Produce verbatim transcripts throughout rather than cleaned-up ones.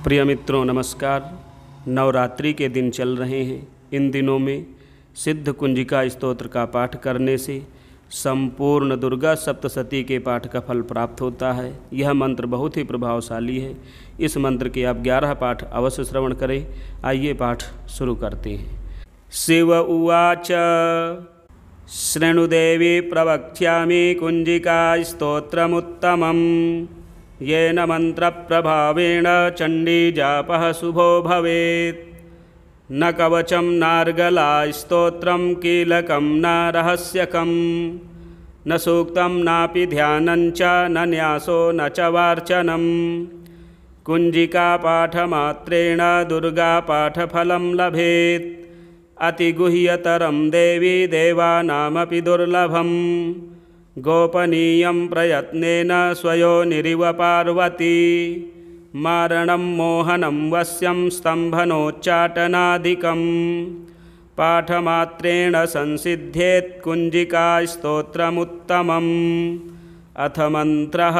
प्रिय मित्रों नमस्कार। नवरात्रि के दिन चल रहे हैं। इन दिनों में सिद्ध कुंजिका स्तोत्र का पाठ करने से संपूर्ण दुर्गा सप्तशती के पाठ का फल प्राप्त होता है। यह मंत्र बहुत ही प्रभावशाली है। इस मंत्र के आप ग्यारह पाठ अवश्य श्रवण करें। आइए पाठ शुरू करते हैं। शिव उवाच शृणुदेवी प्रवक्ष्यामि कुंजिका स्तोत्रमुत्तमम् येन मंत्रप्रभावेण चंडी जापः शुभो भवेत्। न कवचं नार्गला स्तोत्रं कीलकं न रहस्यकं न सूक्तं नापि ध्यानञ्च न न्यासो न च वार्चनं। कुंजिका पाठमात्रेण दुर्गा पाठफलं लभेत्। अतिगुह्यतरं देवी देवानामपि दुर्लभम्। गोपनीयं प्रयत्नेन स्वयोनिरिव पार्वती। मारणं मोहनं वश्यं स्तम्भनोच्चाटनादिकं। पाठमात्रेण संसिध्येत् कुंजिका स्तोत्रमुत्तमम्। अथ मंत्रः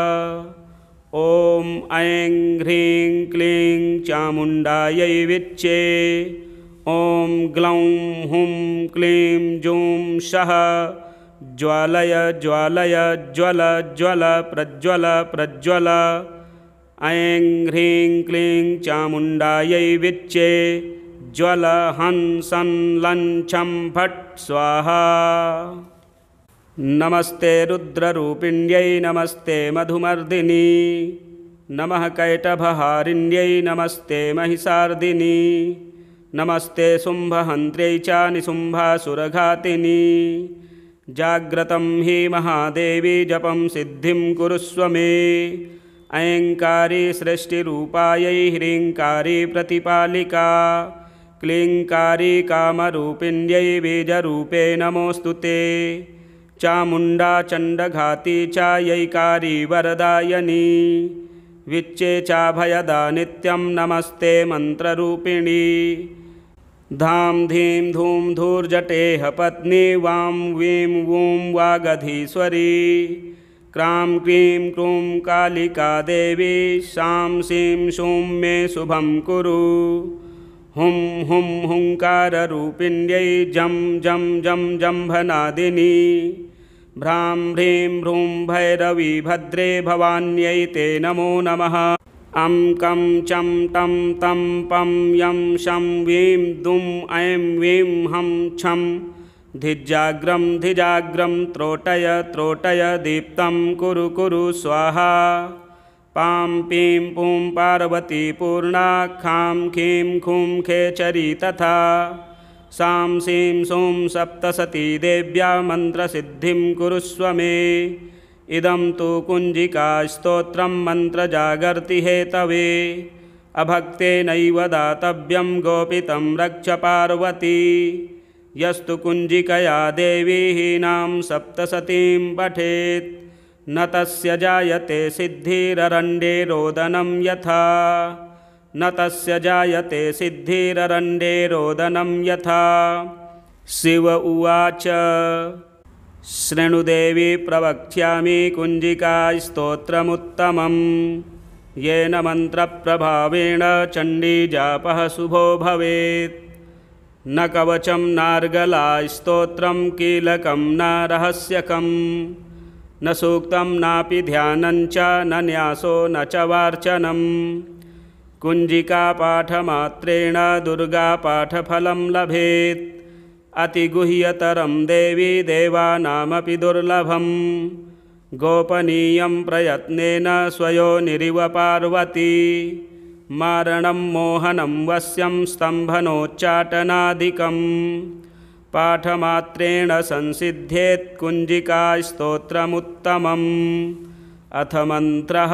ॐ ऐं ह्रीं क्लीं चामुण्डायै विच्चे। ॐ ग्लौं हुं क्लीं जूं सः ज्वालय ज्वालय ज्वल ज्वल प्रज्वल प्रज्वल। ऐं ह्रीं क्लीं चामुण्डायै विच्चे। ज्वल हं सं लं छं फट् स्वाहा। नमस्ते रुद्ररूपिण्यै नमस्ते मधुमर्दिनी। नमः कैटभहारिण्यै नमस्ते महिषार्दिनी। नमस्ते शुम्भहन्त्र्यै च निशुम्भासुरघातिनी। जाग्रतं हि महादेवी जपं सिद्धिं कुरुष्व मे। ऐंकारी सृष्टिरूपायै ह्रींकारी प्रतिपालिका। क्लींकारी कामरूपिण्यै बीजरूपे नमोऽस्तु ते। चामुण्डा चण्डघाती च यैकारी वरदायनी। विच्चे चाभयदा नित्यं नमस्ते मन्त्ररूपिणी। धाम धीं धूम धूर्जटेह पत्नी वां वीं वूं वागधीश्वरी। क्रां क्रीं क्रूं कालिका देवी शां सीं शूं मे शुभं कुरु। हुं हुं हुंकाररूपिण्यै जं जं जं जम्भनादिनी। भ्रां ह्रीं भ्रूं भैरवी भद्रे भवान्यै ते नमो नमः। अं कं चं टं तं पं यं शं वीं दुं ऐं वीं हं छं। धिजाग्रं धिजाग्रं त्रोटय त्रोटय दीप्तं कुरु कुरु स्वाहा। पां पीं पूं पार्वती पूर्णा। खां खीं खूं खेचरी तथा। सां सीं सूं सप्तशती देव्या मन्त्रसिद्धिं कुरुष्व मे। इदं तु कुंजिका स्तोत्रं मन्त्रजागर्ति हेतवे। अभक्तेनैव दातव्यं गोपितं रक्ष पार्वती। यस्तु कुंजिकया देवी हीनां सप्तशतीं पठेत् न तस्य जायते सिद्धिररण्ये रोदनं यथा। न तस्य जायते सिद्धिररण्ये रोदनं यथा। शिव उवाच शृणुदेवी प्रवक्ष्यामि कुंजिका स्तोत्रमुत्तमम् येन मंत्रप्रभावेण चंडी जापः शुभो भवेत्। न कवचं नार्गला स्तोत्रं कीलकं न रहस्यकं न सूक्तं नापि ध्यानञ्च न न्यासो न च वार्चनं। कुंजिका पाठमात्रेण दुर्गा पाठफलं लभेत्। अतिगुह्यतरं देवी देवानामपि दुर्लभम्। गोपनीयं प्रयत्नेन स्वयोनिरिव पार्वती। मारणं मोहनं वश्यं स्तम्भनोच्चाटनादिकं। पाठमात्रेण संसिध्येत् कुंजिका स्तोत्रमुत्तमम्। अथ मंत्रः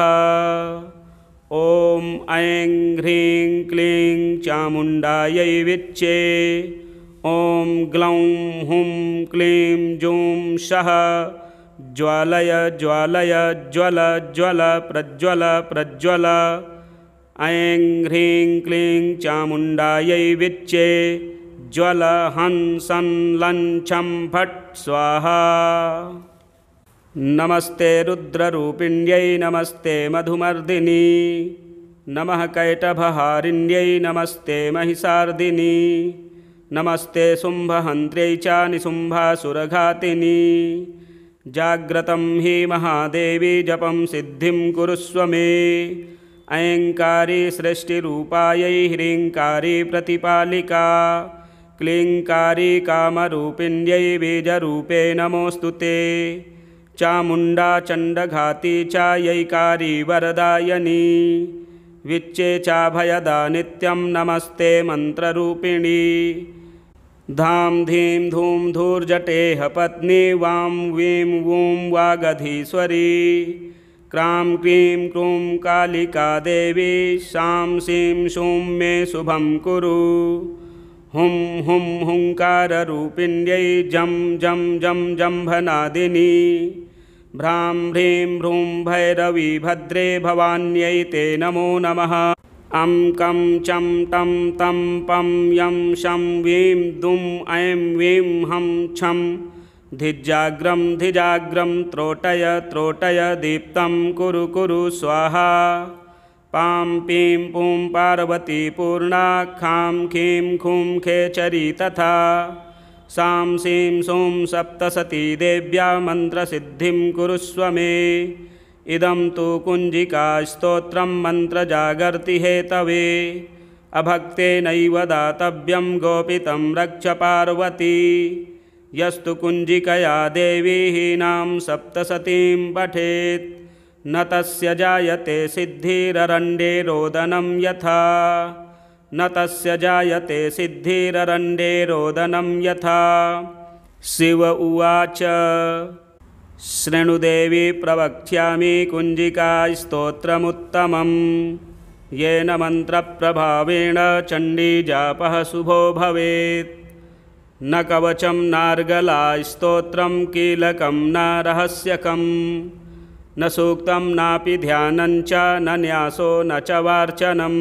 ॐ ऐं ह्रीं क्लीं चामुण्डायै विच्चे। ॐ ग्लौं हुं क्लीं जूं सः ज्वालय ज्वालय ज्वल ज्वल प्रज्वल प्रज्वल। ऐं ह्रीं क्लीं चामुण्डायै विच्चे। ज्वल हं सं लं छं फट् स्वाहा। नमस्ते रुद्ररूपिण्यै नमस्ते मधुमर्दिनी। नमः कैटभहारिण्यै नमस्ते महिषार्दिनी नमस्ते शुम्भहन्त्र्यै च निशुम्भासुरघातिनी जाग्रतं हि महादेवी जपं सिद्धिं कुरुष्व मे ऐङ्कारी सृष्टिरूपायै ह्रीङ्कारी प्रतिपालिका क्लीङ्कारी कामरूपिण्यै बीजरूपे नमोऽस्तु ते चामुण्डा चण्डघाती च यैकारी वरदायनी विच्चे चाभयदा नित्यं नमस्ते मन्त्ररूपिणी धाम धीं धूं धूर्जटेह पत्नी वां वीं वूं वागधीश्वरी क्रां क्रीं क्रूं कालिका देवी शां सीं शूं मे शुभं कुरु हुं हुं हुंकाररूपिण्यै जं जं जं जम्भनादिनी भ्रां ह्रीं भ्रूं भैरवी भद्रे भवान्यै ते नमो नमः अं कं चं टं तं पं यं शं वीं दुं ऐं वीं हं छं धिजाग्रं धिजाग्रं त्रोटय त्रोटय दीप्तं कुरु कुरु स्वाहा पां पीं पूं पार्वती पूर्णा खां खीं खूं खेचरी तथा सां सीं सूं सप्तसती देव्या मन्त्रसिद्धिं कुरुष्व मे इदं तु कुञ्जिकास्तोत्रं मन्त्रजागर्ति हेतवे अभक्तेनैव दातव्यं गोपितं रक्ष पार्वती यस्तु कुञ्जिकया देवी हीनां सप्तसतीं पठेत् न तस्य जायते सिद्धिररण्ये रोदनं यथा न तस्य जायते सिद्धिररण्ये रोदनं यथा शिव उवाच शृणुदेवी प्रवक्ष्यामि कुञ्जिकास्तोत्रमुत्तमं येन मन्त्रप्रभावेण चण्डीजापः शुभो भवेत् न कवचं नार्गलास्तोत्रं कीलकं न रहस्यकं न सूक्तं नापि ध्यानञ्च न न्यासो न च वार्चनं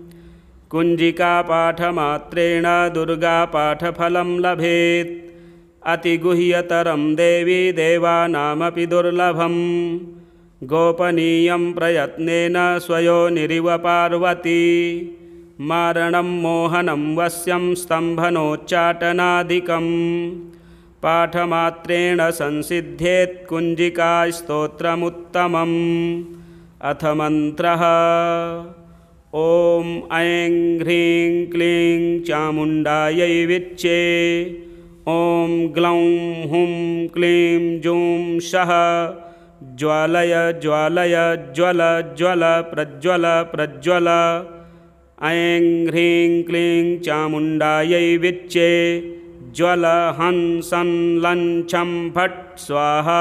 कुञ्जिकापाठमात्रेण दुर्गापाठफलं लभेत् अतिगुह्यतरं देवी देवानामपि दुर्लभं गोपनीयं प्रयत्नेन स्वयोनिरिव पार्वती मारणं मोहनं वश्यं स्तम्भनोच्चाटनादिकं पाठमात्रेण संसिद्ध्येत् कुञ्जिकास्तोत्रमुत्तमम् अथ मन्त्रः ॐ ऐं ह्रीं क्लीं चामुण्डायै विच्चे ॐ ग्लौं हुं क्लीं जूं सः ज्वालय ज्वालय ज्वल ज्वल प्रज्वल प्रज्वल ऐं ह्रीं क्लीं चामुण्डायै विच्चे ज्वल हं सं लं छं फट् स्वाहा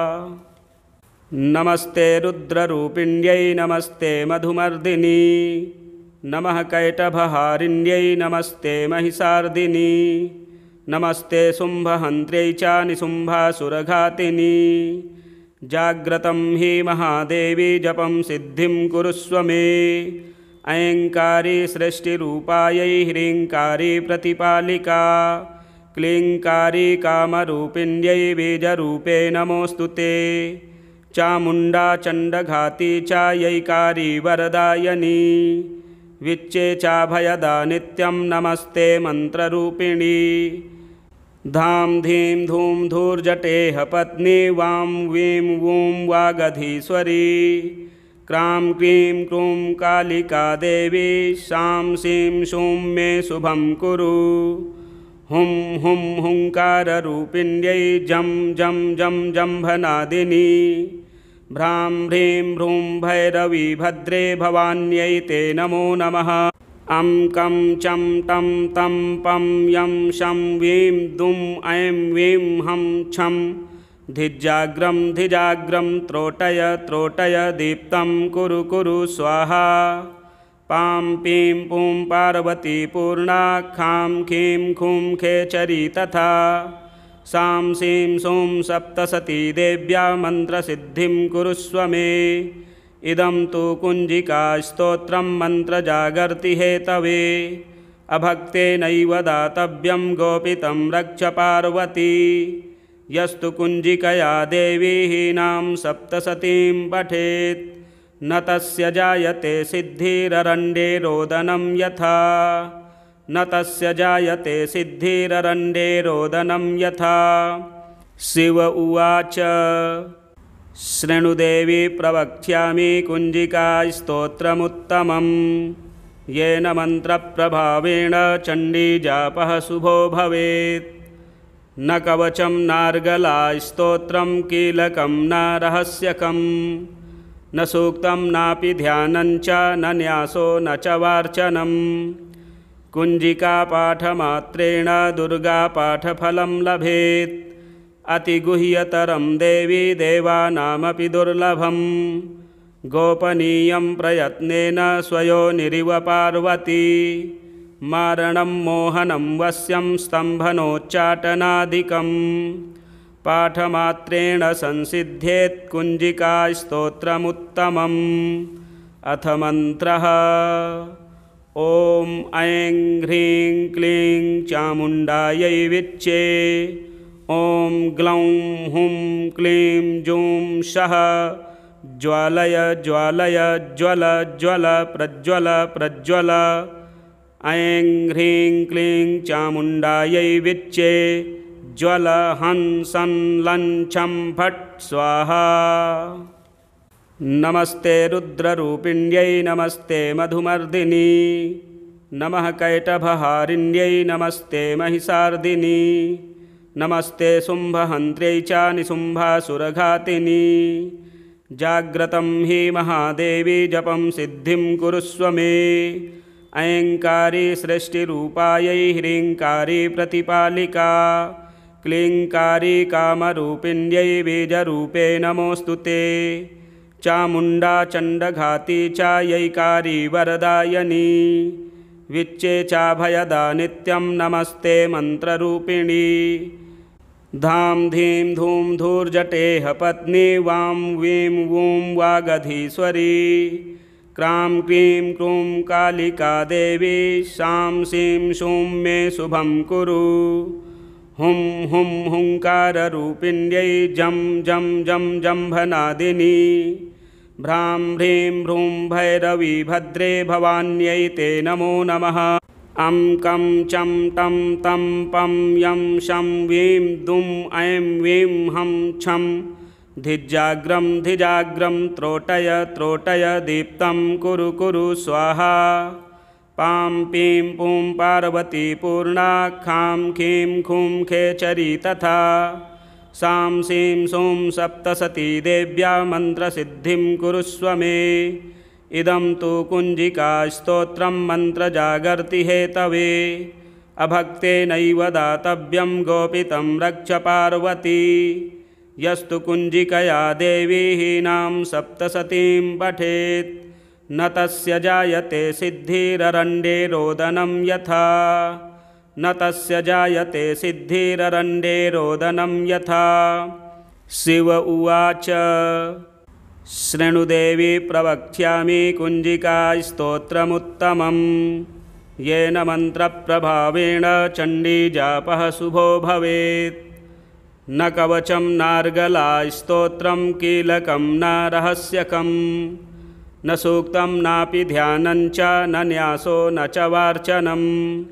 नमस्ते रुद्ररूपिण्यै नमस्ते मधुमर्दिनी नमः कैटभहारिण्यै नमस्ते महिषार्दिनी नमस्ते शुम्भहन्त्र्यै च निशुम्भासुरघातिनी जाग्रतं हि महादेवी जपं सिद्धिं कुरुष्व मे ऐङ्कारी सृष्टिरूपायै ह्रीङ्कारी प्रतिपालिका क्लीङ्कारी कामरूपिण्यै बीजरूपे नमोऽस्तु ते चामुण्डा चण्डघाती च यैकारी वरदायनी विच्चे चाभयदा नित्यं नमस्ते मन्त्ररूपिणी धां धीं धूं धूर्जटेह पत्नी वां वीं वूं वागधीश्वरी क्रां क्रीं क्रूं कालिका देवी शां सीं शूं मे शुभं कुरु हुं हुं हुंकाररूपिण्यै जं जं जं जम्भनादिनी भ्रां ह्रीं भ्रूं भैरवी भद्रे भवान्यै ते नमो नमः अं कं चं टं तं पं यं शं वीं दुं ऐं वीं हं छं धिजाग्रं धिजाग्रं त्रोटय त्रोटय दीप्तं कुरु कुरु स्वाहा पां पीं पूं पार्वती पूर्णा खां खीं खूं खेचरी तथा सां सीं सूं सप्तसती देव्या मन्त्रसिद्धिं कुरुष्व मे इदं तु कुञ्जिकास्तोत्रं मन्त्रजागर्ति हेतवे अभक्तेनैव दातव्यं गोपितं रक्ष पार्वती यस्तु कुञ्जिकया देवी हीनां सप्तसतीं पठेत् न तस्य जायते सिद्धिररण्ये रोदनं यथा न तस्य जायते सिद्धिररण्ये रोदनं यथा। शिव उवाच शृणुदेवी प्रवक्ष्यामि कुञ्जिका स्तोत्रमुत्तमं येन मन्त्रप्रभावेण चण्डीजापः शुभो भवेत्। न कवचं नार्गला स्तोत्रं कीलकं न रहस्यकं न सूक्तं नापि ध्यानञ्च न न्यासो न च वार्चनं। कुञ्जिकापाठमात्रेण दुर्गापाठफलं लभेत् अतिगुह्यतरं देवी देवानामपि दुर्लभं। गोपनीयं प्रयत्नेन स्वयोनिरिव पार्वती मारणं मोहनं वश्यं स्तम्भनोच्चाटनादिकं। पाठमात्रेण संसिध्येत् कुञ्जिका स्तोत्रमुत्तमम्। अथ मन्त्रः ॐ ऐं ह्रीं क्लीं चामुण्डायै विच्चे ॐ ग्लौं हुं क्लीं जूं सः ज्वालय ज्वालय ज्वल ज्वल प्रज्वल प्रज्वल। ऐं ह्रीं क्लीं चामुण्डायै विच्चे ज्वल हं सं लं छं फट् स्वाहा। नमस्ते रुद्ररूपिण्यै नमस्ते मधुमर्दिनी नमः कैटभहारिण्यै नमस्ते महिषार्दिनी नमस्ते शुम्भहन्त्र्यै च निशुम्भासुरघातिनी। जाग्रतं हि महादेवी जपं सिद्धिं कुरुष्व मे। ऐङ्कारी सृष्टिरूपायै ह्रीङ्कारी प्रतिपालिका क्लीङ्कारी कामरूपिण्यै बीजरूपे नमोऽस्तु ते। चामुण्डा चण्डघाती च यैकारी वरदायनी विच्चे चाभयदा नित्यं नमस्ते मन्त्ररूपिणी। धां धीं धूं धूर्जटेह पत्नी वां वीं वूं वागधीश्वरी क्रां क्रीं क्रूं कालिका देवी शां सीं शूं मे शुभं कुरु। हुं हुं हुंकाररूपिण्यै जं जं जं जम्भनादिनी भ्रां ह्रीं भ्रूं भैरवी भद्रे भवान्यै ते नमो नमः। अं कं चं तं तं पं यं शं वीं दुं ऐं वीं हं छं धिजाग्रं धिजाग्रं त्रोटय त्रोटय दीप्तं कुरु कुरु स्वाहा। पां पीं पूं पार्वती पूर्णा खां खीं खूं खेचरी तथा सां सीं सूं सप्तसती देव्या मन्त्रसिद्धिं कुरुष्व मे। इदं तु कुञ्जिका स्तोत्रं मन्त्रजागर्ति हेतवे अभक्तेनैव दातव्यं गोपितं रक्ष पार्वती। यस्तु कुञ्जिकया देवी हीनां सप्तसतीं पठेत् न तस्य जायते सिद्धिररण्ये रोदनं यथा न तस्य जायते सिद्धिररण्ये रोदनं यथा। शिव उवाच शृणुदेवी प्रवक्ष्यामि कुञ्जिका स्तोत्रमुत्तमं येन मन्त्रप्रभावेण चण्डीजापः शुभो भवेत्। न कवचं नार्गला स्तोत्रं कीलकं न रहस्यकं न सूक्तं नापि ध्यानञ्च न न्यासो न च वार्चनं।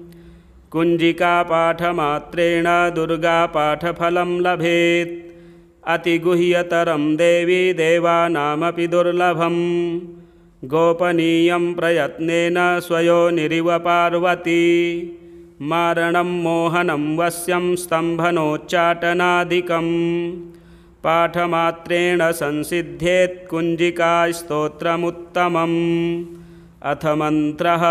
कुञ्जिकापाठमात्रेण दुर्गापाठफलं लभेत् अतिगुह्यतरं देवी देवानामपि दुर्लभं। गोपनीयं प्रयत्नेन स्वयोनिरिव पार्वती मारणं मोहनं वश्यं स्तम्भनोच्चाटनादिकं। पाठमात्रेण संसिध्येत् कुञ्जिका स्तोत्रमुत्तमम्। अथ मन्त्रः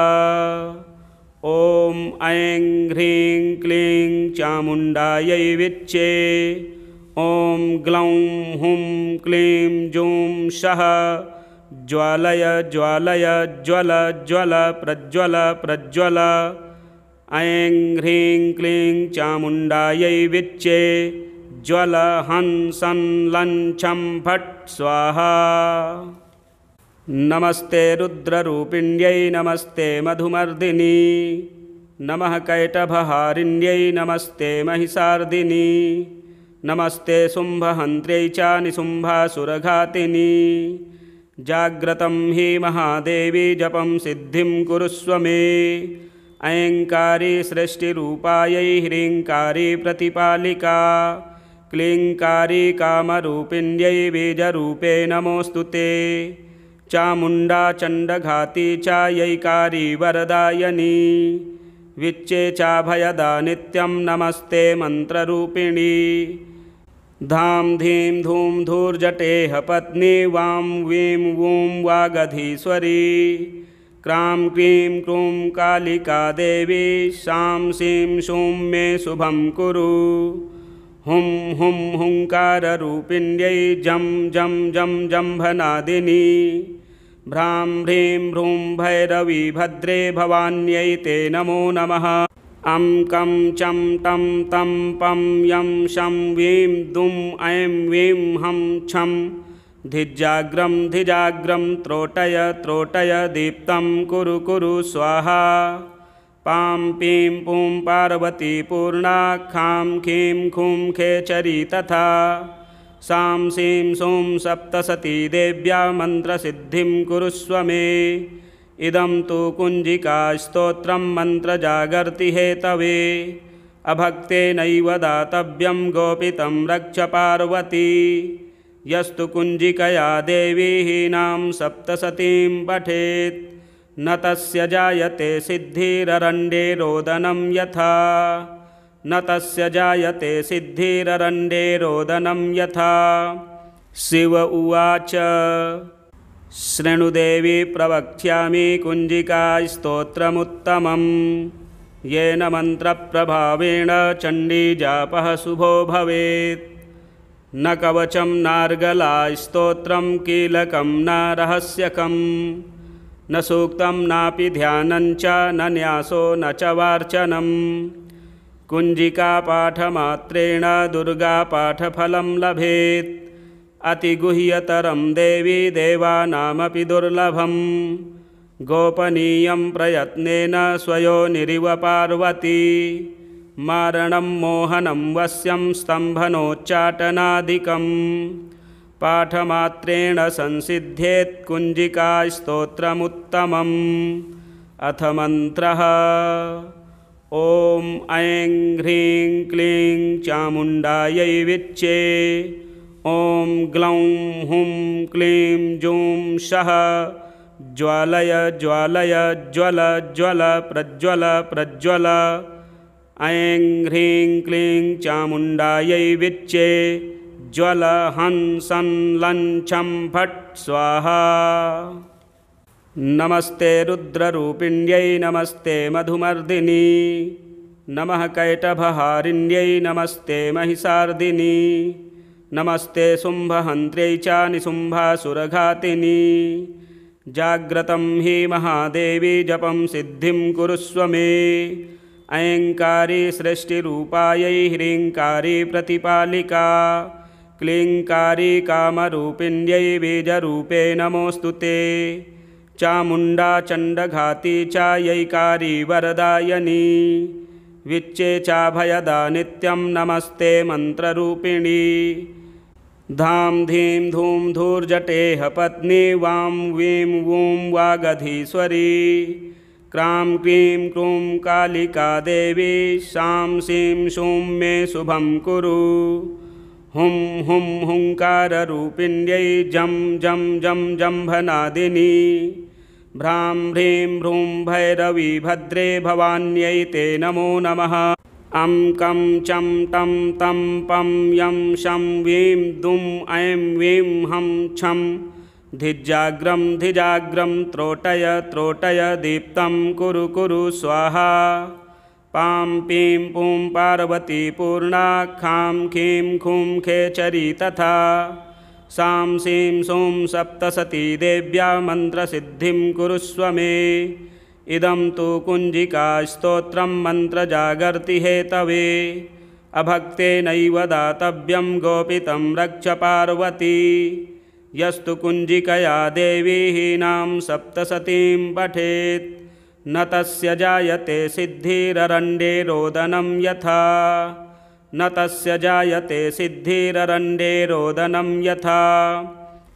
ॐ ऐं ह्रीं क्लीं चामुण्डायै विच्चे ॐ ग्लौं हुं क्लीं जूं सः ज्वालय ज्वालय ज्वल ज्वल प्रज्वल प्रज्वल। ऐं ह्रीं क्लीं चामुण्डायै विच्चे ज्वल हं सं लं छं फट् स्वाहा। नमस्ते रुद्ररूपिण्यै नमस्ते मधुमर्दिनी नमः कैटभहारिण्यै नमस्ते महिषार्दिनी नमस्ते शुम्भहन्त्र्यै च निशुम्भासुरघातिनी। जाग्रतं हि महादेवी जपं सिद्धिं कुरुष्व मे। ऐङ्कारी सृष्टिरूपायै ह्रीङ्कारी प्रतिपालिका क्लीङ्कारी कामरूपिण्यै बीजरूपे नमोऽस्तु ते। चामुण्डा चण्डघाती चायैकारी वरदायिनी विच्चे चाभयदा नित्यं नमस्ते मन्त्ररूपिणी। धां धीं धूं धूर्जटेह पत्नी वां वीं वूं वागधीश्वरी क्रां क्रीं क्रूं कालिका देवी शां सीं शूं मे शुभं कुरु। हुं हुं हुंकाररूपिण्यै जं जं जं जम्भनादिनी भ्रां ह्रीं भ्रूं भैरवी भद्रे भवान्यै ते नमो नमः। अं कं चं टं तं पं यं शं वीं दुं ऐं वीं हं छं धिजाग्रं धिजाग्रं त्रोटय त्रोटय दीप्तं कुरु कुरु स्वाहा। पां पीं पूं पार्वती पूर्णा खां खीं खूं खेचरी तथा सां सीं सूं सप्तसती देव्या मन्त्रसिद्धिं कुरुष्व मे। इदं तु कुञ्जिकास्तोत्रं मन्त्रजागर्ति हेतवे अभक्तेनैव दातव्यं गोपितं रक्ष पार्वती। यस्तु कुञ्जिकया देवी हीनां सप्तसतीं पठेत् न तस्य जायते सिद्धिररण्ये रोदनं यथा न तस्य जायते सिद्धिररण्ये रोदनं यथा। शिव उवाच शृणुदेवी प्रवक्ष्यामि कुञ्जिकास्तोत्रमुत्तमं येन मन्त्रप्रभावेण चण्डीजापः शुभो भवेत्। न कवचं नार्गलास्तोत्रं कीलकं न रहस्यकं न सूक्तं नापि ध्यानञ्च न न्यासो न च वार्चनं। कुञ्जिकापाठमात्रेण दुर्गापाठफलं लभेत् अतिगुह्यतरं देवी देवानामपि दुर्लभं। गोपनीयं प्रयत्नेन स्वयोनिरिव पार्वती मारणं मोहनं वश्यं स्तम्भनोच्चाटनादिकं पाठमात्रेण संसिद्ध्येत् कुञ्जिकास्तोत्रमुत्तमम्। अथ मन्त्रः ॐ ऐं ह्रीं क्लीं चामुण्डायै विच्चे ॐ ग्लौं हुं क्लीं जूं सः ज्वालय ज्वालय ज्वल ज्वल प्रज्वल प्रज्वल। ऐं ह्रीं क्लीं चामुण्डायै विच्चे ज्वल हं सं लं छं फट् स्वाहा। नमस्ते रुद्ररूपिण्यै नमस्ते मधुमर्दिनी नमः कैटभहारिण्यै नमस्ते महिषार्दिनी नमस्ते शुम्भहन्त्र्यै च निशुम्भासुरघातिनी। जाग्रतं हि महादेवी जपं सिद्धिं कुरुष्व मे। ऐङ्कारी सृष्टिरूपायै ह्रीङ्कारी प्रतिपालिका क्लीङ्कारी कामरूपिण्यै बीजरूपे नमोऽस्तु ते। चामुण्डा चण्डघाती चायैकारी वरदायिनी विच्चे चाभयदा नित्यं नमस्ते मन्त्ररूपिणी। धां धीं धूं धूर्जटेह पत्नी वां वीं वूं वागधीश्वरी क्रां क्रीं क्रूं कालिका देवी शां सीं शूं मे शुभं कुरु। हुं हुं हुंकाररूपिण्यै जं जं जं जम्भनादिनी भ्रां ह्रीं भ्रूं भैरवी भद्रे भवान्यै ते नमो नमः। अं कं चं टं तं पं यं शं वीं दुं ऐं वीं हं छं धिजाग्रं धिजाग्रं त्रोटय त्रोटय दीप्तं कुरु कुरु स्वाहा। पां पीं पूं पार्वती पूर्णा खां खीं खूं खेचरी तथा सां सीं सूं सप्तसती देव्या मन्त्रसिद्धिं कुरुष्व मे। इदं तु कुञ्जिकास्तोत्रं मन्त्रजागर्ति हेतवे अभक्तेनैव दातव्यं गोपितं रक्ष पार्वती। यस्तु कुञ्जिकया देवी हीनां सप्तसतीं पठेत् न तस्य जायते सिद्धिररण्ये रोदनं यथा न तस्य जायते सिद्धिररण्ये रोदनं यथा।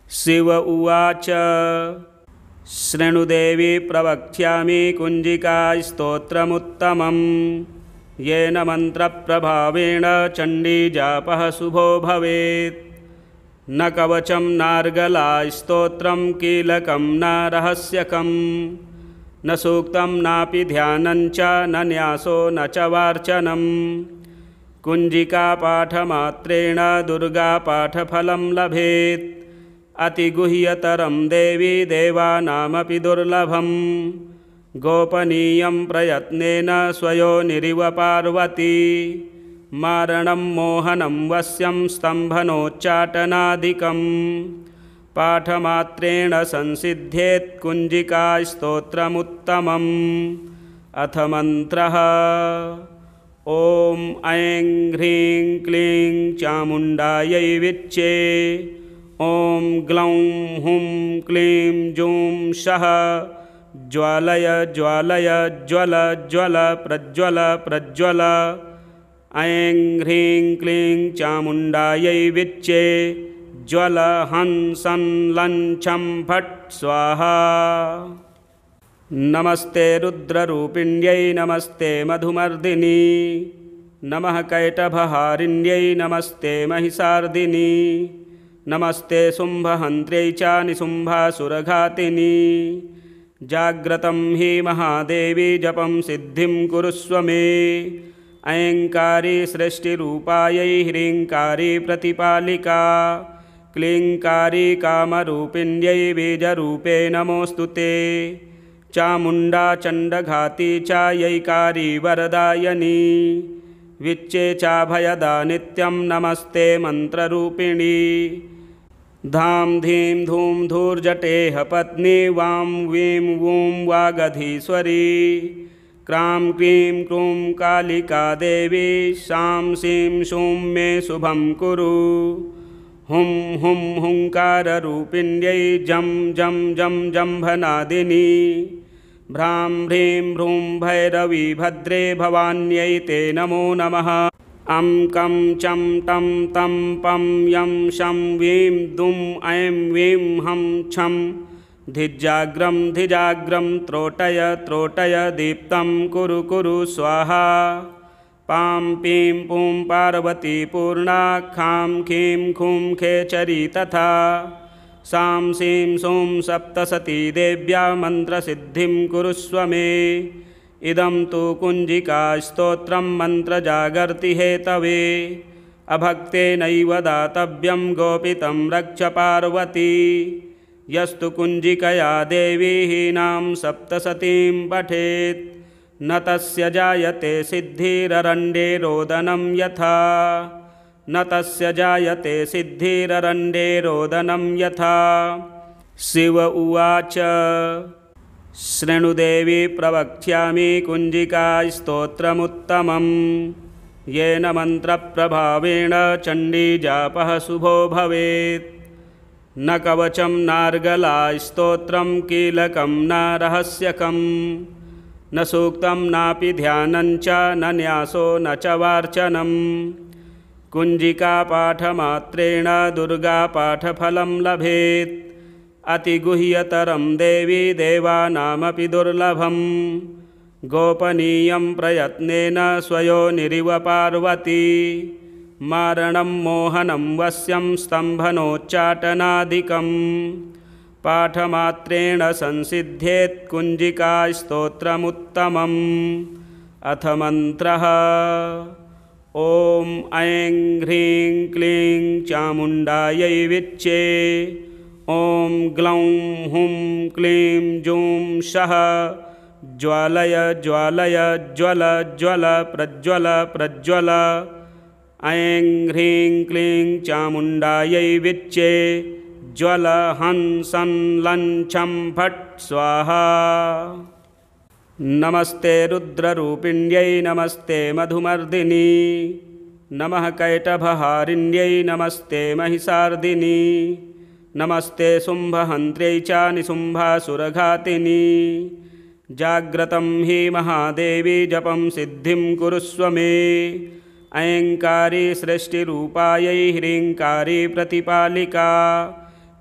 शिव उवाच शृणुदेवी प्रवक्ष्यामि कुञ्जिकास्तोत्रमुत्तमं येन मन्त्रप्रभावेण चण्डीजापः शुभो भवेत्। न कवचं नार्गलास्तोत्रं कीलकं न रहस्यकं न सूक्तं नापि ध्यानञ्च न न्यासो न च वार्चनं। कुञ्जिकापाठमात्रेण दुर्गापाठफलं लभेत्। अतिगुह्यतरं देवी देवानामपि दुर्लभं। गोपनीयं प्रयत्नेन स्वयोनिरिव पार्वती। मारणं मोहनं वश्यं स्तम्भनोच्चाटनादिकं। पाठमात्रेण संसिध्येत् कुञ्जिकास्तोत्रमुत्तमम्। अथ मन्त्रः। ॐ ऐं ह्रीं क्लीं चामुण्डायै विच्चे। ॐ ग्लौं हुं क्लीं जूं सः ज्वालय ज्वालय ज्वल ज्वल प्रज्वल प्रज्वल। ऐं ह्रीं क्लीं चामुण्डायै विच्चे। ज्वल हं सं लं छं फट् स्वाहा। नमस्ते रुद्ररूपिण्यै नमस्ते मधुमर्दिनी। नमः कैटभहारिण्यै नमस्ते महिषार्दिनी। नमस्ते शुम्भहन्त्र्यै च निशुम्भासुरघातिनी। जाग्रतं हि महादेवी जपं सिद्धिं कुरुष्व मे। ऐङ्कारी सृष्टिरूपायै ह्रीङ्कारी प्रतिपालिका। क्लीङ्कारी कामरूपिण्यै बीजरूपे नमोऽस्तु ते। चामुण्डा चण्डघाती च यैकारी वरदायनी। विच्चे चाभयदा नित्यं नमस्ते मन्त्ररूपिणी। धां धीं धूं धूर्जटेह पत्नी वां वीं वूं वागधीश्वरी। क्रां क्रीं क्रूं कालिका देवी शां सीं शूं मे शुभं कुरु। हुं हुं हुङ्काररूपिण्यै जं जं जं जम्भनादिनी। भ्रां ह्रीं भ्रूं भैरवी भद्रे भवान्यै ते नमो नमः। अं कं चं तं तं पं यं शं वीं दुं ऐं वीं हं छं। धिजाग्रं धिजाग्रं त्रोटय त्रोटय दीप्तं कुरु कुरु स्वाहा। पां पीं पूं पार्वती पूर्णा खां खीं खूं खेचरी तथा। सां सीं सूं सप्तसती देव्या मन्त्रसिद्धिं कुरुष्व मे। इदं तु कुञ्जिकास्तोत्रं मन्त्रजागर्ति हेतवे। अभक्तेनैव दातव्यं गोपितं रक्ष पार्वती। यस्तु कुञ्जिकया देवी हीनां सप्तसतीं पठेत् न तस्य जायते सिद्धिररण्ये रोदनं यथा। न तस्य जायते सिद्धिररण्ये रोदनं यथा। शिव उवाच शृणुदेवी प्रवक्ष्यामि कुञ्जिकास्तोत्रमुत्तमं येन मन्त्रप्रभावेण चण्डीजापः शुभो भवेत्। न कवचं नार्गलास्तोत्रं कीलकं न रहस्यकं न सूक्तं नापि ध्यानञ्च न न्यासो न च वार्चनं। कुञ्जिकापाठमात्रेण दुर्गापाठफलं लभेत्। अतिगुह्यतरं देवी देवानामपि दुर्लभं। गोपनीयं प्रयत्नेन स्वयोनिरिव पार्वती। मारणं मोहनं वश्यं स्तम्भनोच्चाटनादिकं। पाठमात्रेण संसिध्येत् कुञ्जिकास्तोत्रमुत्तमम्। अथ मन्त्रः। ॐ ऐं ह्रीं क्लीं चामुण्डायै विच्चे। ॐ ग्लौं हुं क्लीं जूं सः ज्वालय ज्वालय ज्वल ज्वल प्रज्वल प्रज्वल। ऐं ह्रीं क्लीं चामुण्डायै विच्चे। ज्वल हं सं लं छं फट् स्वाहा। नमस्ते रुद्ररूपिण्यै नमस्ते मधुमर्दिनी। नमः कैटभहारिण्यै नमस्ते महिषार्दिनी। नमस्ते शुम्भहन्त्र्यै च निशुम्भासुरघातिनी। जाग्रतं हि महादेवी जपं सिद्धिं कुरुष्व मे। ऐङ्कारी सृष्टिरूपायै ह्रीङ्कारी प्रतिपालिका।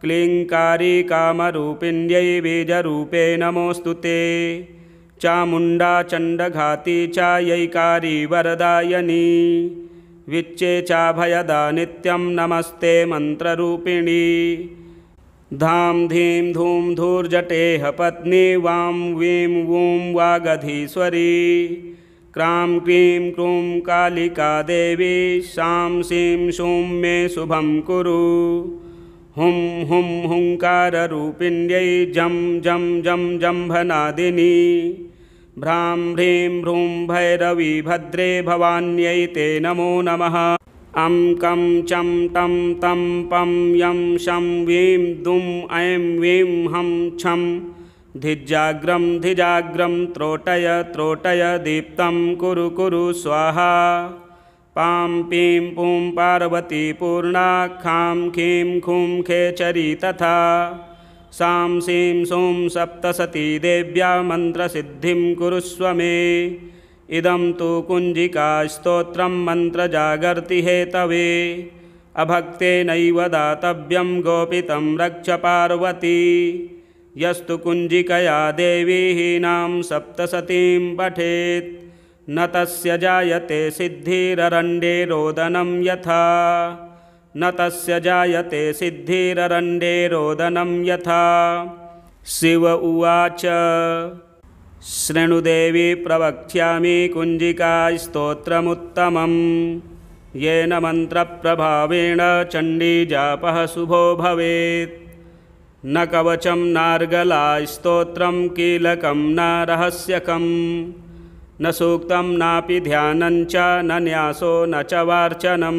क्लीङ्कारी कामरूपिण्यै बीजरूपे नमोऽस्तु ते। चामुण्डा चण्डघाती चायैकारी वरदायनी विच्चे चाभयदा नित्यं नमस्ते मन्त्ररूपिणी। धां धीं धूं धूर्जटेह पत्नी वां वीं वूं वागधीश्वरी। क्रां क्रीं क्रूं कालिका देवी शां सीं शूं मे शुभं कुरु। हुं हुं हुङ्काररूपिण्यै जं जं जं जम्भनादिनी। भ्रां ह्रीं भ्रूं भैरवी भद्रे भवान्यै ते नमो नमः। अं कं चं तं तं पं यं शं वीं दुं ऐं वीं हं छं धिजाग्रं धिजाग्रं त्रोटय त्रोटय दीप्तं कुरु कुरु स्वाहा। पां पीं पूं पार्वती पूर्णा खां खीं खूं खेचरी तथा। सां सीं सूं सप्तसती देव्या मन्त्रसिद्धिं कुरुष्व मे। इदं तु कुञ्जिकास्तोत्रं मन्त्रजागर्ति हेतवे। अभक्तेनैव दातव्यं गोपितं रक्ष पार्वती। यस्तु कुञ्जिकया देवी हीनां सप्तसतीं पठेत् न तस्य जायते सिद्धिररण्ये रोदनं यथा। न तस्य जायते सिद्धिररण्ये रोदनं यथा। शिव उवाच शृणुदेवी प्रवक्ष्यामि कुञ्जिकास्तोत्रमुत्तमं येन मन्त्रप्रभावेण चण्डीजापः शुभो भवेत्। न कवचं नार्गलास्तोत्रं कीलकं न रहस्यकं न सूक्तं नापि ध्यानञ्च न न्यासो न च वार्चनं।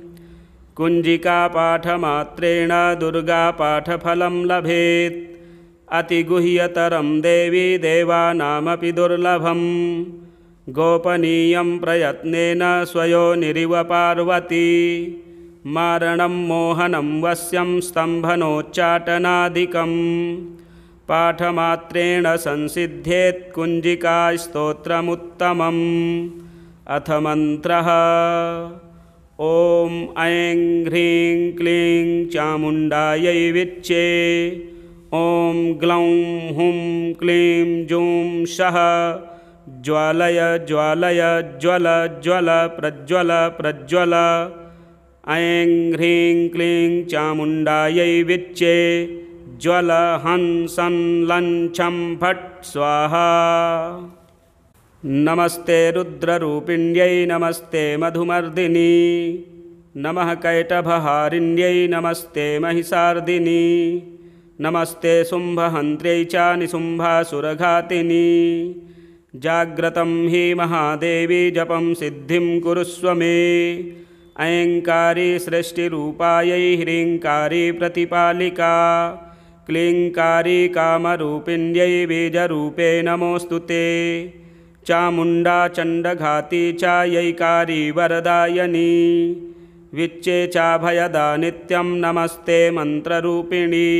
कुञ्जिकापाठमात्रेण दुर्गापाठफलं लभेत्। अतिगुह्यतरं देवी देवानामपि दुर्लभं। गोपनीयं प्रयत्नेन स्वयोनिरिव पार्वती। मारणं मोहनं वश्यं स्तम्भनोच्चाटनादिकं पाठमात्रेण संसिद्ध्येत् कुञ्जिकास्तोत्रमुत्तमम्। अथ मन्त्रः। ॐ ऐं ह्रीं क्लीं चामुण्डायै विच्चे। ॐ ग्लौं हुं क्लीं जूं सः ज्वालय ज्वालय ज्वल ज्वल प्रज्वल प्रज्वल। ऐं ह्रीं क्लीं चामुण्डायै विच्चे। ज्वल हं सं लं छं फट् स्वाहा। नमस्ते रुद्ररूपिण्यै नमस्ते मधुमर्दिनी। नमः कैटभहारिण्यै नमस्ते महिषार्दिनी। नमस्ते शुम्भहन्त्र्यै च निशुम्भासुरघातिनी। जाग्रतं हि महादेवी जपं सिद्धिं कुरुष्व मे। ऐङ्कारी सृष्टिरूपायै ह्रीङ्कारी प्रतिपालिका। क्लीङ्कारी कामरूपिण्यै बीजरूपे नमोऽस्तु ते। चामुण्डा चण्डघाती चायैकारी वरदायनी विच्चे चाभयदा नित्यं नमस्ते मन्त्ररूपिणी।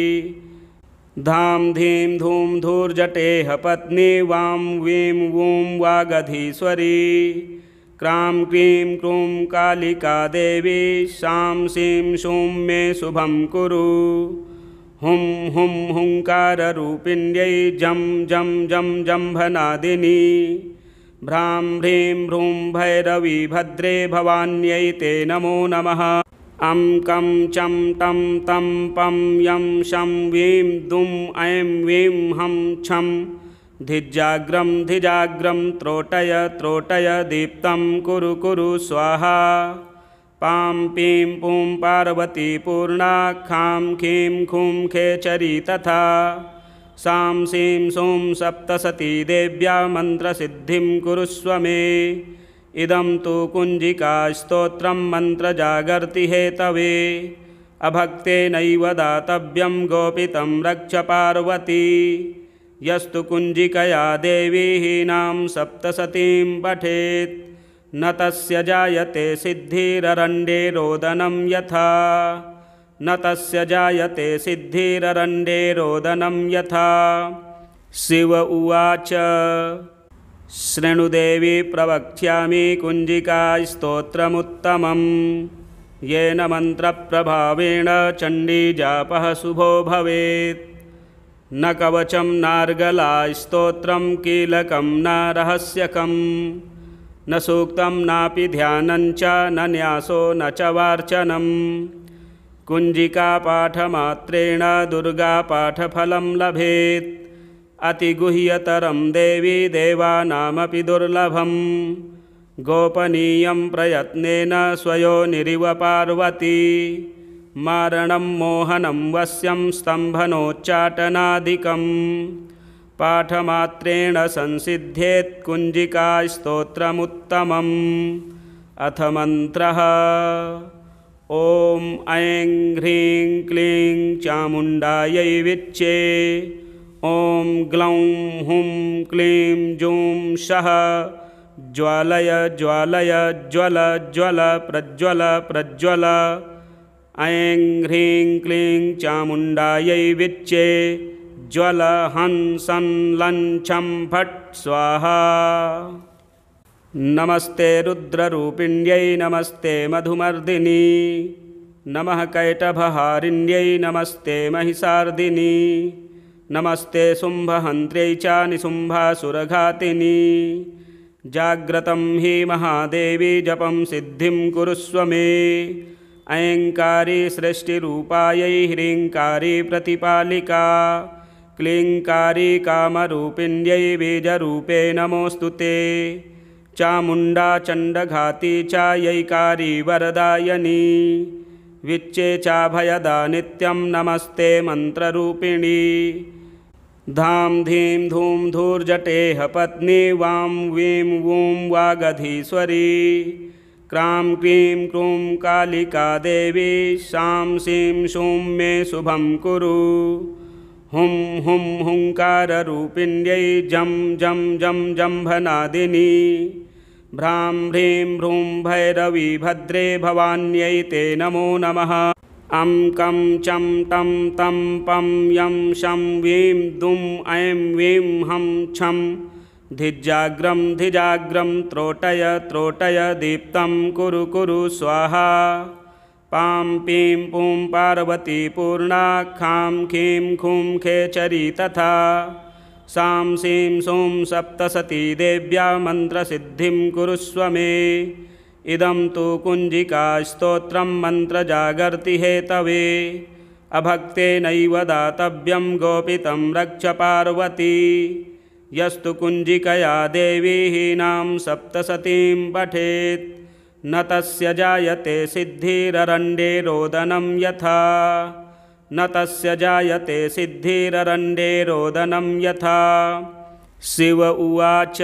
धां धीं धूं धूर्जटेह पत्नी वां वीं वूं वागधीश्वरी। क्रां क्रीं क्रूं कालिका देवी शां सीं शूं मे शुभं कुरु। हुं हुं हुङ्काररूपिण्यै जं जं जं जम्भनादिनी। भ्रां ह्रीं भ्रूं भैरवी भद्रे भवान्यै ते नमो नमः। अं कं चं तं तं पं यं शं वीं दुं ऐं वीं हं छं धिजाग्रं धिजाग्रं त्रोटय त्रोटय दीप्तं कुरु कुरु स्वाहा। पां पीं पूं पार्वती पूर्णा खां खीं खूं खेचरी तथा। सां सीं सूं सप्तसती देव्या मन्त्रसिद्धिं कुरुष्व मे। इदं तु कुञ्जिकास्तोत्रं मन्त्रजागर्ति हेतवे। अभक्तेनैव दातव्यं गोपितं रक्ष पार्वती। यस्तु कुञ्जिकया देवी हीनां सप्तसतीं पठेत् न तस्य जायते सिद्धिररण्ये रोदनं यथा। न तस्य जायते सिद्धिररण्ये रोदनं यथा। शिव उवाच शृणुदेवी प्रवक्ष्यामि कुञ्जिकास्तोत्रमुत्तमं येन मन्त्रप्रभावेण चण्डीजापः शुभो भवेत्। न कवचं नार्गला स्तोत्रं कीलकं न रहस्यकं न सूक्तं नापि ध्यानञ्च न न्यासो न च वार्चनं। कुञ्जिकापाठमात्रेण दुर्गापाठफलं लभेत्। अतिगुह्यतरं देवी देवानामपि दुर्लभं। गोपनीयं प्रयत्नेन स्वयोनिरिव पार्वती। मारणं मोहनं वश्यं स्तम्भनोच्चाटनादिकं। पाठमात्रेण संसिध्येत् कुञ्जिकास्तोत्रमुत्तमम्। अथ मन्त्रः। ॐ ऐं ह्रीं क्लीं चामुण्डायै विच्चे। ॐ ग्लौं हुं क्लीं जूं सः ज्वालय ज्वालय ज्वल ज्वल प्रज्वल प्रज्वल। ऐं ह्रीं क्लीं चामुण्डायै विच्चे। ज्वल हं सं लं छं फट् स्वाहा। नमस्ते रुद्ररूपिण्यै नमस्ते मधुमर्दिनी। नमः कैटभहारिण्यै नमस्ते महिषार्दिनी। नमस्ते शुम्भहन्त्र्यै च निशुम्भासुरघातिनी। जाग्रतं हि महादेवी जपं सिद्धिं कुरुष्व मे। ऐङ्कारी सृष्टिरूपायै ह्रीङ्कारी प्रतिपालिका। क्लीङ्कारी कामरूपिण्यै बीजरूपे नमोऽस्तु ते। चामुण्डा चण्डघाती च यैकारी वरदायनी। विच्चे चाभयदा नित्यं नमस्ते मन्त्ररूपिणी। धां धीं धूं धूर्जटेह पत्नी वां वीं वूं वागधीश्वरी। क्रां क्रीं क्रूं कालिका देवी शां सीं शूं मे शुभं कुरु। हुं हुं हुङ्काररूपिण्यै जं जं जं जम्भनादिनी। भ्रां ह्रीं भ्रूं भैरवी भद्रे भवान्यै ते नमो नमः। अं कं चं टं तं पं यं शं वीं दुं ऐं वीं हं छं। धिजाग्रं धिजाग्रं त्रोटय त्रोटय दीप्तं कुरु कुरु स्वाहा। पां पीं पूं पार्वती पूर्णा। खां खीं खूं खेचरी तथा। सां सीं सूं सप्तसती देव्या मन्त्रसिद्धिं कुरुष्व मे। इदं तु कुञ्जिकास्तोत्रं मन्त्रजागर्ति हेतवे। अभक्तेनैव दातव्यं गोपितं रक्ष पार्वती। यस्तु कुञ्जिकया देवी हीनां सप्तसतीं पठेत् न तस्य जायते सिद्धिररण्ये रोदनं यथा। न तस्य जायते सिद्धिररण्ये रोदनं यथा। शिव उवाच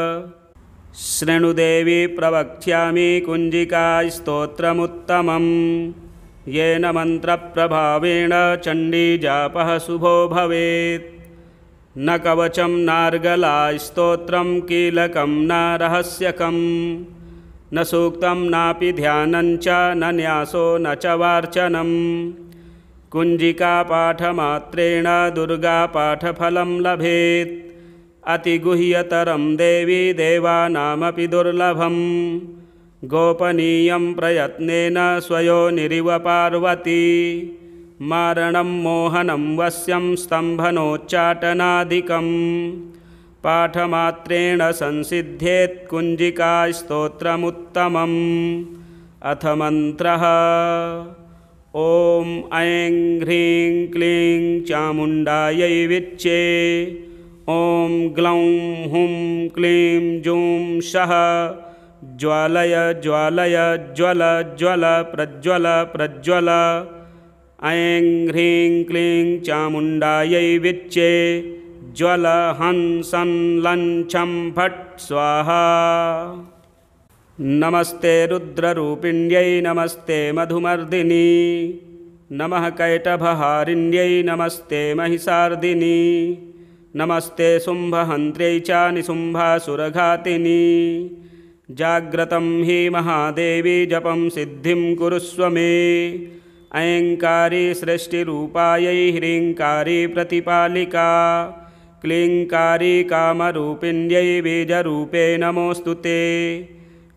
शृणुदेवी प्रवक्ष्यामि कुञ्जिकास्तोत्रमुत्तमं। येन मन्त्रप्रभावेण चण्डीजापः शुभो भवेत्। न कवचं नार्गला स्तोत्रं कीलकं न रहस्यकं न सूक्तं नापि ध्यानञ्च न न्यासो न च वार्चनं। कुञ्जिकापाठमात्रेण दुर्गापाठफलं लभेत्। अतिगुह्यतरं देवी देवानामपि दुर्लभं। गोपनीयं प्रयत्नेन स्वयोनिरिव पार्वती। मारणं मोहनं वश्यं स्तम्भनोच्चाटनादिकं। पाठमात्रेण संसिध्येत् कुञ्जिकास्तोत्रमुत्तमम्। अथ मन्त्रः। ॐ ऐं ह्रीं क्लीं चामुण्डायै विच्चे। ॐ ग्लौं हुं क्लीं जूं सः ज्वालय ज्वालय ज्वल ज्वल प्रज्वल प्रज्वल। ऐं ह्रीं क्लीं चामुण्डायै विच्चे। ज्वल हं सं लं छं फट् स्वाहा। नमस्ते रुद्ररूपिण्यै नमस्ते मधुमर्दिनी। नमः कैटभहारिण्यै नमस्ते महिषार्दिनी। नमस्ते शुम्भहन्त्र्यै च निशुम्भासुरघातिनी। जाग्रतं हि महादेवी जपं सिद्धिं कुरुष्व मे। ऐङ्कारी सृष्टिरूपायै ह्रीङ्कारी प्रतिपालिका। क्लीङ्कारी कामरूपिण्यै बीजरूपे नमोऽस्तु ते।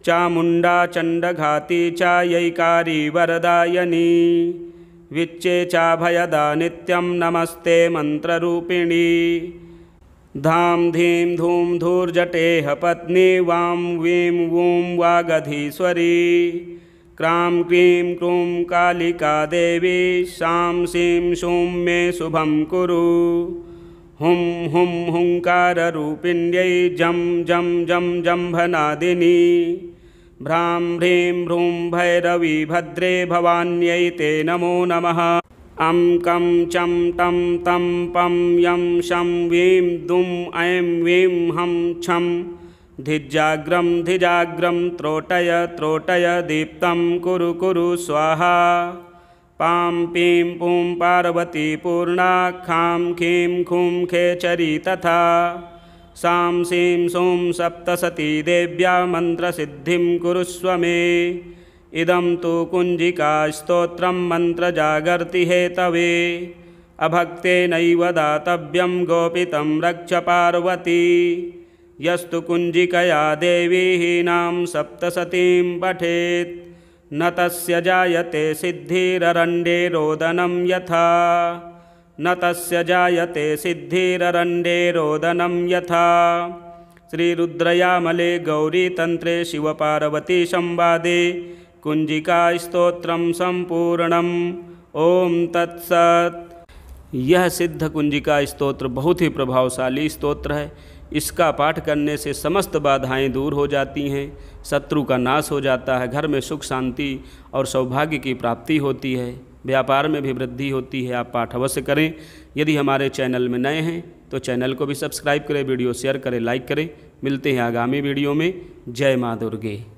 चामुण्डा चण्डघाती चायैकारी वरदायिनी विच्चे चाभयदा नित्यं नमस्ते मन्त्ररूपिणी। धाम धीं धूम धूर्जटेह पत्नी वां वीं वूं वागधीश्वरी। क्रां क्रीं क्रूं कालिका देवी शां सीं शूं मे शुभं कुरु। हुं हुं हुंकाररूपिण्यै जं जं जं जम्भनादिनी। भ्रां भ्रीं भ्रूं भैरवी भद्रे भवान्यै ते नमो नमः। अं कं चं टं तं पं यं शं वीं दुं ऐं वीं हं छं। धिजाग्रं धिजाग्रं त्रोटय त्रोटय दीप्तं कुरु कुरु स्वाहा। पां पीं पूं पार्वती पूर्णा खां खीं खूं खेचरी तथा। सां सीं सूं सप्तसती देव्या मन्त्रसिद्धिं कुरुष्व मे। इदं तु कुञ्जिका स्तोत्रं मन्त्रजागर्ति हेतवे। अभक्तेनैव दातव्यं गोपितं रक्ष पार्वती। यस्तु कुञ्जिकया देवी हीनां सप्तसतीं पठेत् न तस्य जायते सिद्धिररण्ये रोदनं यथा। न तस्य जायते सिद्धिररण्ये रोदनं यथा। श्रीरुद्रयामले गौरीतन्त्रे शिवपार्वती संवादे कुंजिका स्तोत्रम संपूर्णम। ओम तत्सत्। यह सिद्ध कुंजिका स्तोत्र बहुत ही प्रभावशाली स्तोत्र है। इसका पाठ करने से समस्त बाधाएं दूर हो जाती हैं, शत्रु का नाश हो जाता है, घर में सुख शांति और सौभाग्य की प्राप्ति होती है, व्यापार में भी वृद्धि होती है। आप पाठ अवश्य करें। यदि हमारे चैनल में नए हैं तो चैनल को भी सब्सक्राइब करें, वीडियो शेयर करें, लाइक करें। मिलते हैं आगामी वीडियो में। जय माँ दुर्गे।